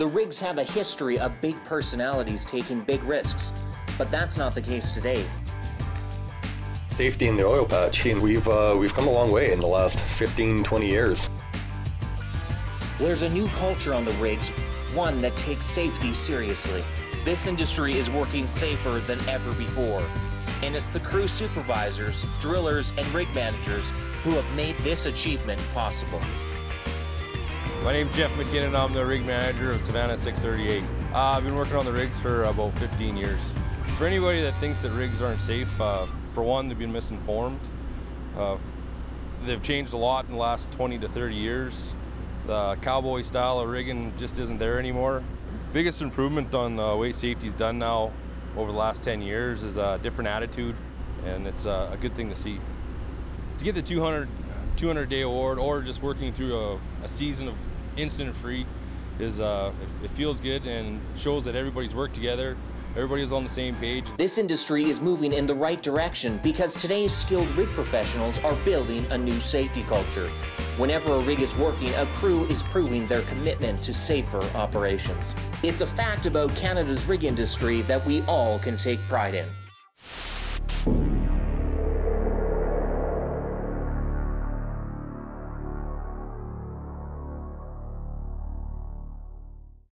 The rigs have a history of big personalities taking big risks, but that's not the case today. Safety in the oil patch, and we've come a long way in the last 15, 20 years. There's a new culture on the rigs, one that takes safety seriously. This industry is working safer than ever before, and it's the crew supervisors, drillers, and rig managers who have made this achievement possible. My name's Jeff McKinnon. I'm the rig manager of Savannah 638. I've been working on the rigs for about 15 years. For anybody that thinks that rigs aren't safe, for one, they've been misinformed. They've changed a lot in the last 20 to 30 years. The cowboy style of rigging just isn't there anymore. Biggest improvement on the way safety's done now over the last 10 years is a different attitude, and it's a good thing to see. To get the 200-day award, or just working through a season of incident-free, is it feels good and shows that everybody's worked together. Everybody's on the same page. This industry is moving in the right direction because today's skilled rig professionals are building a new safety culture. Whenever a rig is working, a crew is proving their commitment to safer operations. It's a fact about Canada's rig industry that we all can take pride in.